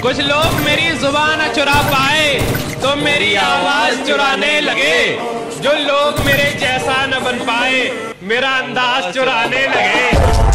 कुछ लोग मेरी जुबान न चुरा पाए तो मेरी आवाज चुराने लगे। जो लोग मेरे जैसा न बन पाए मेरा अंदाज चुराने लगे।